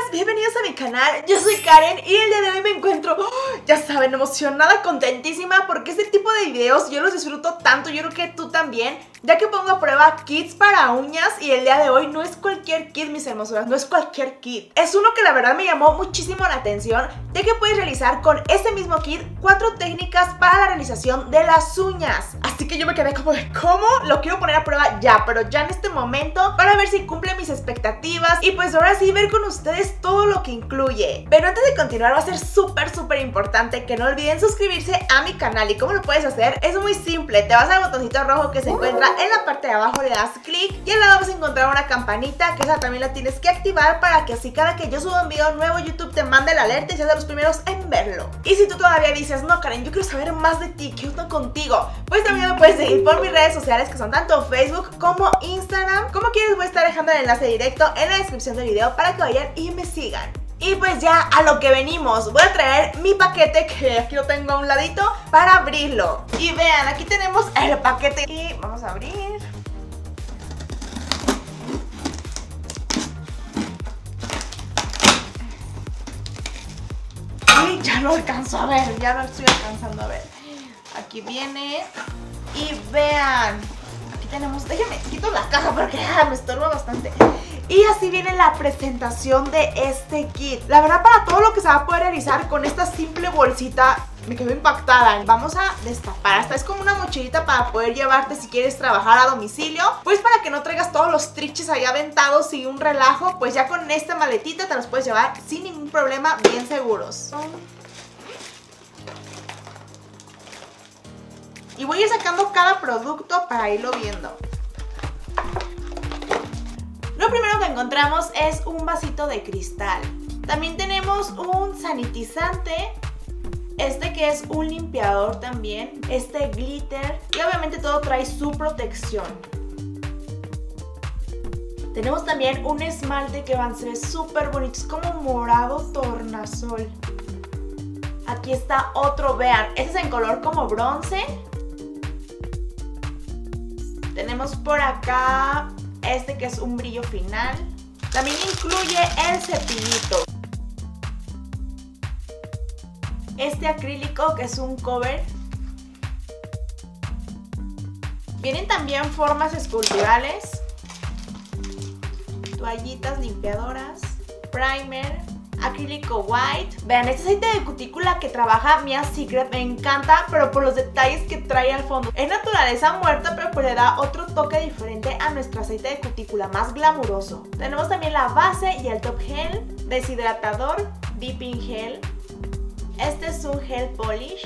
bienvenidos a mi canal, yo soy Karen y el día de hoy me encuentro, ya saben, emocionada, contentísima porque este tipo de videos yo los disfruto tanto, yo creo que tú también, ya que pongo a prueba kits para uñas y el día de hoy no es cualquier kit, mis hermosuras, no es cualquier kit, es uno que la verdad me llamó muchísimo la atención, ya que puedes realizar con este mismo kit 4 técnicas para la realización de las uñas, así que yo me quedé como de ¿cómo? Lo quiero poner a prueba ya, pero ya en este momento para ver si cumple mis expectativas y pues ahora sí ver con ustedes todo lo que incluye. Pero antes de continuar va a ser súper importante que no olviden suscribirse a mi canal. ¿Y cómo lo puedes hacer? Es muy simple, te vas al botoncito rojo que se encuentra en la parte de abajo, le das clic y al lado vas a encontrar una campanita que esa también la tienes que activar para que así cada que yo suba un video nuevo YouTube te mande la alerta y seas de los primeros en verlo. Y si tú todavía dices, no Karen, yo quiero saber más de ti, ¿qué onda contigo? Pues también me puedes seguir por mis redes sociales que son tanto Facebook como Instagram. Como quieres voy a estar dejando el enlace directo en la descripción del video para que vayan y me sigan. Y pues ya a lo que venimos, voy a traer mi paquete que aquí lo tengo a un ladito para abrirlo. Y vean, aquí tenemos el paquete y vamos a abrir. Y ya lo alcanzo a ver, ya lo estoy alcanzando a ver. Aquí viene y vean, aquí tenemos, déjenme quito la caja porque me estorba bastante. Y así viene la presentación de este kit. La verdad, para todo lo que se va a poder realizar con esta simple bolsita, me quedo impactada. Vamos a destapar. Esta es como una mochilita para poder llevarte si quieres trabajar a domicilio. Pues para que no traigas todos los triches ahí aventados y un relajo, pues ya con esta maletita te los puedes llevar sin ningún problema, bien seguros. Y voy a ir sacando cada producto para irlo viendo. Lo primero que encontramos es un vasito de cristal. También tenemos un sanitizante. Este que es un limpiador también. Este glitter. Y obviamente todo trae su protección. Tenemos también un esmalte que se ve súper bonito. Es como morado tornasol. Aquí está otro, vean. Este es en color como bronce. Tenemos por acá este que es un brillo final. También incluye el cepillito. Este acrílico que es un cover. Vienen también formas esculturales, toallitas limpiadoras, primer, acrílico white. Vean, este aceite de cutícula que trabaja Mia Secret me encanta, pero por los detalles que trae al fondo. Es naturaleza muerta, pero pues le da otro toque diferente a nuestro aceite de cutícula, más glamuroso. Tenemos también la base y el top gel, deshidratador, dipping gel. Este es un gel polish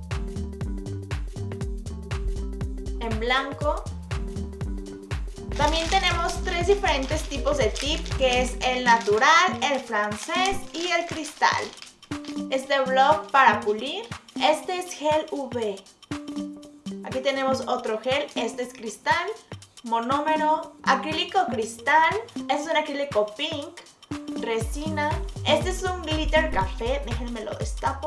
en blanco. También tenemos 3 diferentes tipos de tip, que es el natural, el francés y el cristal. Este block para pulir. Este es gel UV. Aquí tenemos otro gel, este es cristal, monómero, acrílico cristal. Este es un acrílico pink, resina. Este es un glitter café, déjenme lo destapo.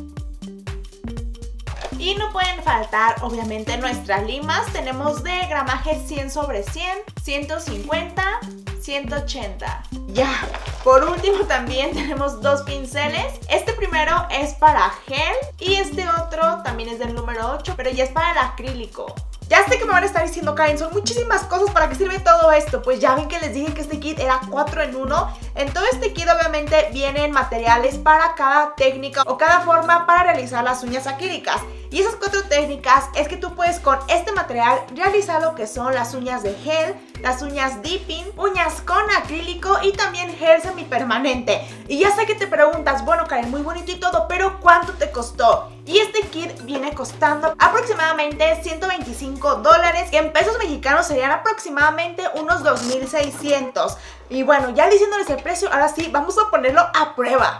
Y no pueden faltar obviamente nuestras limas. Tenemos de gramaje 100 sobre 100, 150, 180. Ya, por último también tenemos 2 pinceles. Este primero es para gel y este otro también es del número 8, pero ya es para el acrílico. Ya sé que me van a estar diciendo, Karen, son muchísimas cosas, ¿para qué sirve todo esto? Pues ya ven que les dije que este kit era 4 en 1. En todo este kit obviamente vienen materiales para cada técnica o cada forma para realizar las uñas acrílicas. Y esas 4 técnicas es que tú puedes con este material realizar lo que son las uñas de gel, las uñas dipping, uñas con acrílico y también gel semipermanente. Y ya sé que te preguntas, bueno Karen, muy bonito y todo, pero ¿cuánto te costó? Y este kit viene costando aproximadamente $125, que en pesos mexicanos serían aproximadamente unos 2,600. Y bueno, ya diciéndoles el precio, ahora sí, vamos a ponerlo a prueba.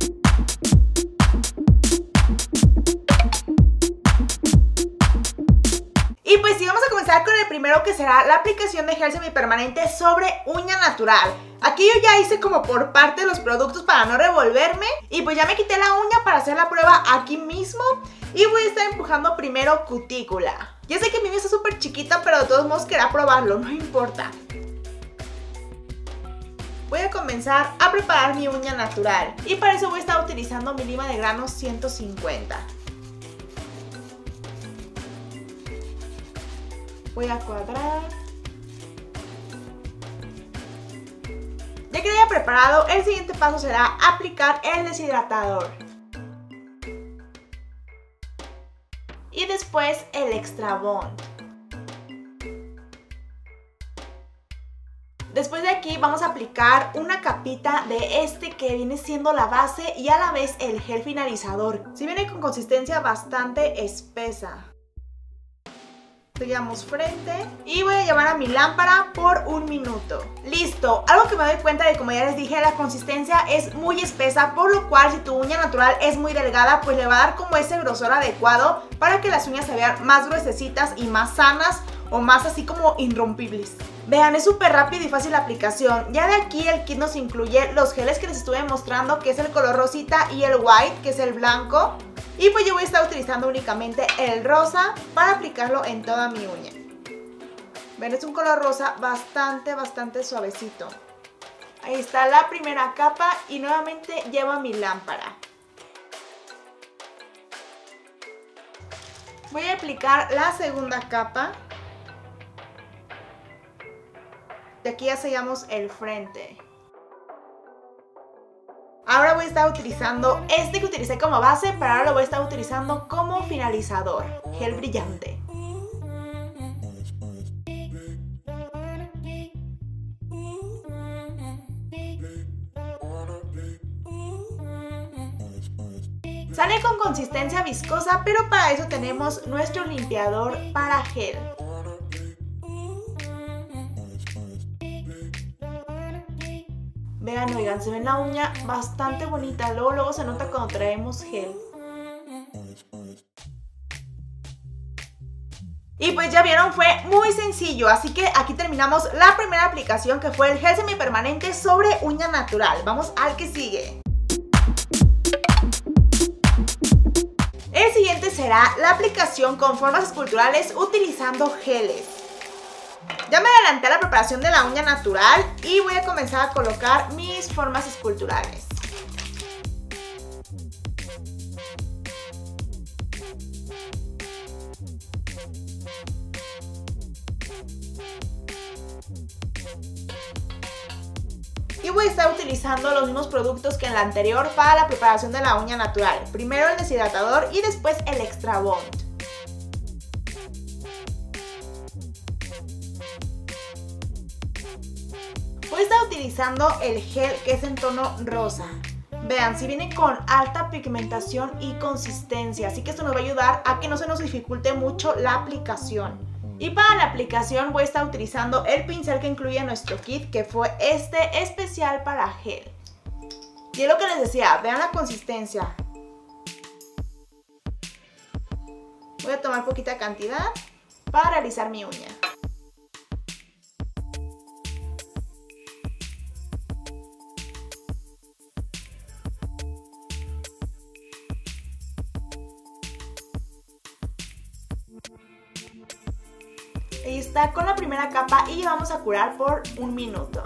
Y pues sí, vamos a comenzar con el primero, que será la aplicación de gel semipermanente sobre uña natural. Aquí yo ya hice como por parte de los productos para no revolverme. Y pues ya me quité la uña para hacer la prueba aquí mismo. Y voy a estar empujando primero cutícula. Ya sé que mi uña está súper chiquita, pero de todos modos quería probarlo, no importa. voy a comenzar a preparar mi uña natural. Y para eso voy a estar utilizando mi lima de grano 150. Voy a cuadrar. Ya que lo haya preparado, el siguiente paso será aplicar el deshidratador. Y después el Extra Bond. Después de aquí vamos a aplicar una capita de este que viene siendo la base y a la vez el gel finalizador. Sí viene con consistencia bastante espesa. Sellamos frente y voy a llevar a mi lámpara por 1 minuto. Listo, algo que me doy cuenta de, como ya les dije, la consistencia es muy espesa, por lo cual si tu uña natural es muy delgada, pues le va a dar como ese grosor adecuado para que las uñas se vean más gruesecitas y más sanas o más así como irrompibles. Vean, es súper rápido y fácil la aplicación. Ya de aquí el kit nos incluye los geles que les estuve mostrando, que es el color rosita, y el white, que es el blanco. Y pues yo voy a estar utilizando únicamente el rosa para aplicarlo en toda mi uña. Ven, es un color rosa bastante suavecito. Ahí está la primera capa y nuevamente llevo a mi lámpara. Voy a aplicar la segunda capa. De aquí ya sellamos el frente. Ahora voy a estar utilizando este que utilicé como base, pero ahora lo voy a estar utilizando como finalizador, gel brillante. Sale con consistencia viscosa, pero para eso tenemos nuestro limpiador para gel. Vean, oigan, se ve la uña bastante bonita. Luego se nota cuando traemos gel. Y pues ya vieron, fue muy sencillo. Así que aquí terminamos la primera aplicación, que fue el gel semipermanente sobre uña natural. Vamos al que sigue. El siguiente será la aplicación con formas esculturales utilizando geles. Ya me adelanté a la preparación de la uña natural y voy a comenzar a colocar mis formas esculturales. Y voy a estar utilizando los mismos productos que en la anterior para la preparación de la uña natural. Primero el deshidratador y después el Extra Bond. Voy a estar utilizando el gel que es en tono rosa. Vean, si viene con alta pigmentación y consistencia, así que esto nos va a ayudar a que no se nos dificulte mucho la aplicación. Y para la aplicación voy a estar utilizando el pincel que incluye nuestro kit, que fue este especial para gel. Y es lo que les decía, vean la consistencia. Voy a tomar poquita cantidad para realizar mi uña. Ahí está con la primera capa y vamos a curar por 1 minuto.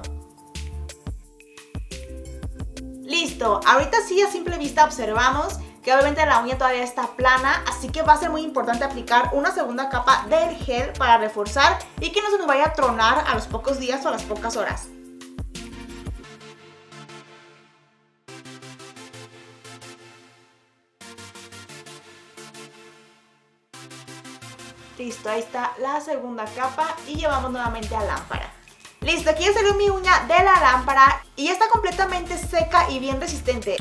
Listo, ahorita sí a simple vista observamos que obviamente la uña todavía está plana, así que va a ser muy importante aplicar una segunda capa del gel para reforzar y que no se nos vaya a tronar a los pocos días o a las pocas horas. Listo, ahí está la segunda capa y llevamos nuevamente a lámpara. Listo, aquí ya salió mi uña de la lámpara y ya está completamente seca y bien resistente.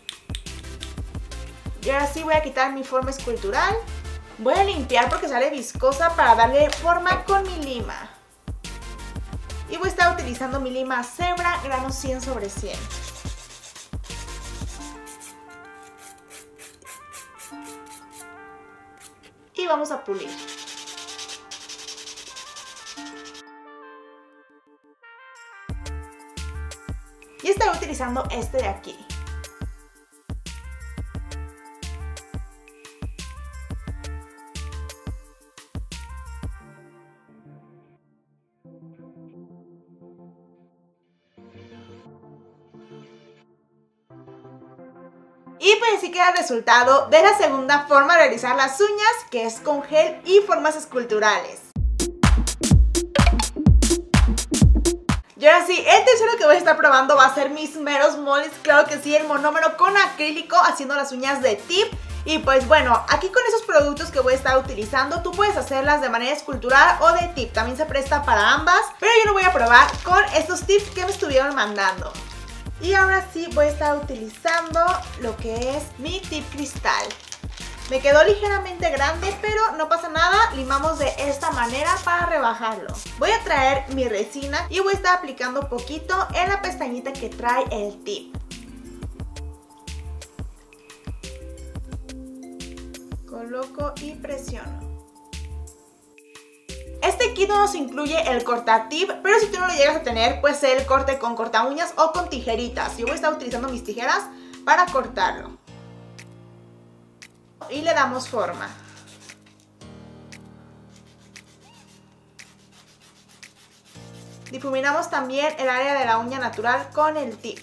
Y ahora sí voy a quitar mi forma escultural. Voy a limpiar porque sale viscosa para darle forma con mi lima. Y voy a estar utilizando mi lima Zebra grano 100/100. Y vamos a pulir. Y estaré utilizando este de aquí. pues así queda el resultado de la segunda forma de realizar las uñas, que es con gel y formas esculturales. Y ahora sí, el tercero que voy a estar probando va a ser mis meros moles, claro que sí, el monómero con acrílico haciendo las uñas de tip. Y pues bueno, aquí con esos productos que voy a estar utilizando, tú puedes hacerlas de manera escultural o de tip, también se presta para ambas. Pero yo lo voy a probar con estos tips que me estuvieron mandando. Y ahora sí voy a estar utilizando lo que es mi tip cristal. Me quedó ligeramente grande, pero no pasa nada, limamos de esta manera para rebajarlo. Voy a traer mi resina y voy a estar aplicando poquito en la pestañita que trae el tip. Coloco y presiono. Este kit no nos incluye el cortatip, pero si tú no lo llegas a tener, puede ser el corte con corta uñas o con tijeritas. Yo voy a estar utilizando mis tijeras para cortarlo. Y le damos forma. Difuminamos también el área de la uña natural con el tip.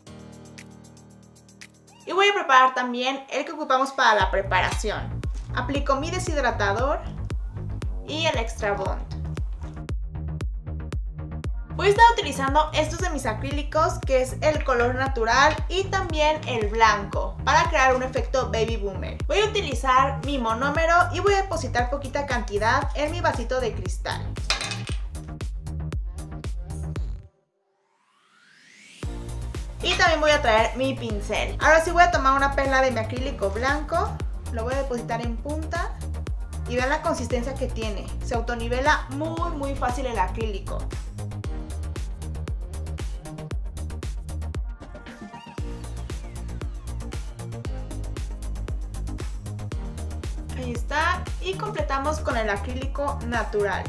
Y voy a preparar también el que ocupamos para la preparación. Aplico mi deshidratador y el Extra Bond. Voy a estar utilizando estos de mis acrílicos, que es el color natural y también el blanco, para crear un efecto baby boomer. Voy a utilizar mi monómero y voy a depositar poquita cantidad en mi vasito de cristal. Y también voy a traer mi pincel. Ahora sí voy a tomar una perla de mi acrílico blanco, lo voy a depositar en punta y vean la consistencia que tiene. Se autonivela muy fácil el acrílico. Ahí está, y completamos con el acrílico natural.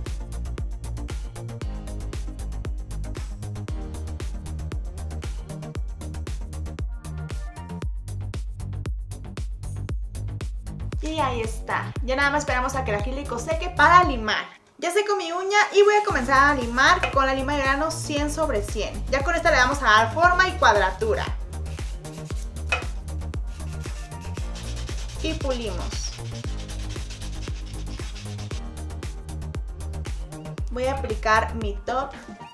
Y ahí está, ya nada más esperamos a que el acrílico seque para limar. Ya seco mi uña y voy a comenzar a limar con la lima de grano 100 sobre 100. Ya con esta le vamos a dar forma y cuadratura. Y pulimos. Voy a aplicar mi top.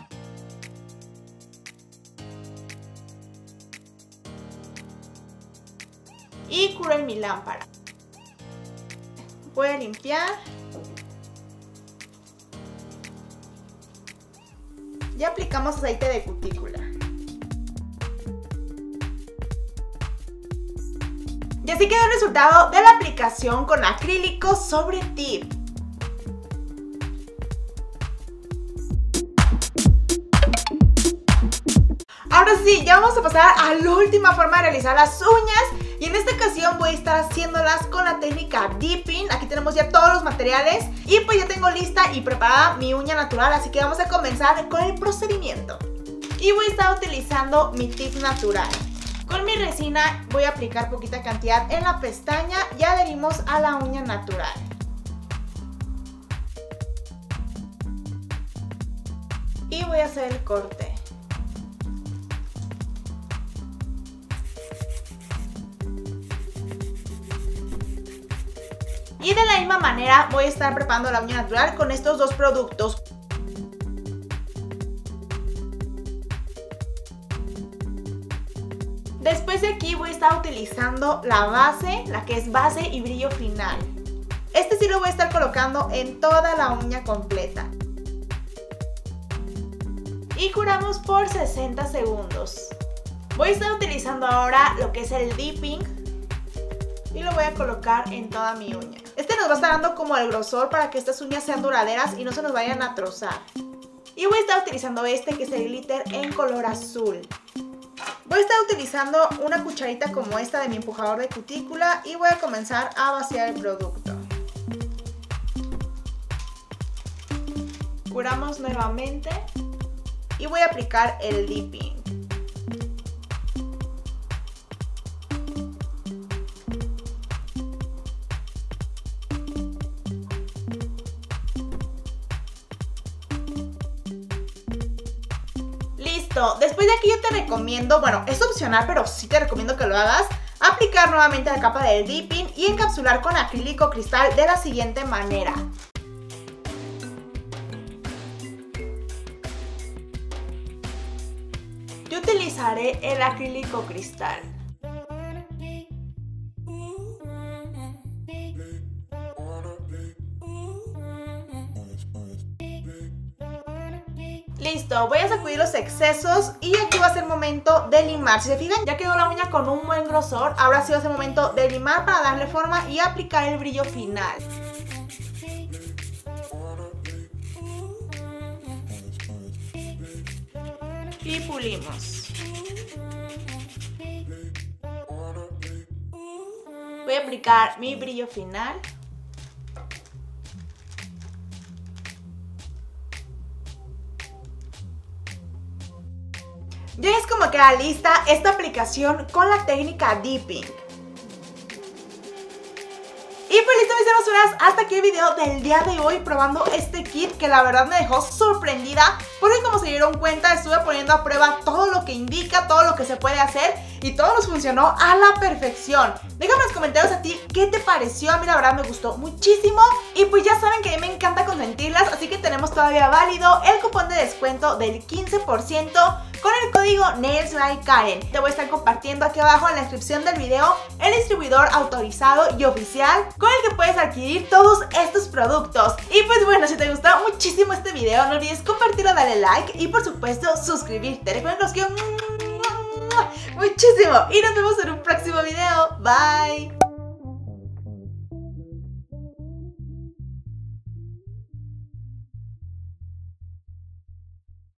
Y curo en mi lámpara. Voy a limpiar. Ya aplicamos aceite de cutícula. Y así quedó el resultado de la aplicación con acrílico sobre tip. Ahora sí, ya vamos a pasar a la última forma de realizar las uñas. Y en esta ocasión voy a estar haciéndolas con la técnica dipping. Aquí tenemos ya todos los materiales. Y pues ya tengo lista y preparada mi uña natural. Así que vamos a comenzar con el procedimiento. Y voy a estar utilizando mi tip natural. Con mi resina voy a aplicar poquita cantidad en la pestaña y adherimos a la uña natural. Y voy a hacer el corte. Y de la misma manera voy a estar preparando la uña natural con estos dos productos. Después de aquí voy a estar utilizando la base, la que es base y brillo final. Este sí lo voy a estar colocando en toda la uña completa. Y curamos por 60 segundos. Voy a estar utilizando ahora lo que es el dipping y lo voy a colocar en toda mi uña. Este nos va a estar dando como el grosor para que estas uñas sean duraderas y no se nos vayan a trozar. Y voy a estar utilizando este que es el glitter en color azul. Voy a estar utilizando una cucharita como esta de mi empujador de cutícula y voy a comenzar a vaciar el producto. Curamos nuevamente y voy a aplicar el dipping. Después de aquí yo te recomiendo, bueno, es opcional, pero sí te recomiendo que lo hagas, aplicar nuevamente la capa del dipping y encapsular con acrílico cristal de la siguiente manera. Yo utilizaré el acrílico cristal. Listo, voy a sacudir los excesos y aquí va a ser momento de limar. Si se fijan, ya quedó la uña con un buen grosor. Ahora sí va a ser momento de limar para darle forma y aplicar el brillo final. Y pulimos. Voy a aplicar mi brillo final. Ya es como queda lista esta aplicación con la técnica dipping. Y pues listo, mis hermosuras, hasta aquí el video del día de hoy probando este kit que la verdad me dejó sorprendida, porque como se dieron cuenta estuve poniendo a prueba todo lo que indica, todo lo que se puede hacer y todo nos funcionó a la perfección. Déjame en los comentarios a ti qué te pareció. A mí la verdad me gustó muchísimo y pues ya saben que a mí me encanta consentirlas, así que tenemos todavía válido el cupón de descuento del 15% con el código NailsByKaren. Te voy a estar compartiendo aquí abajo en la descripción del video el distribuidor autorizado y oficial con el que puedes adquirir todos estos productos. Y pues bueno, si te gustó muchísimo este video, no olvides compartirlo, darle like y por supuesto suscribirte. Recuerden que los quiero muchísimo y nos vemos en un próximo video. Bye.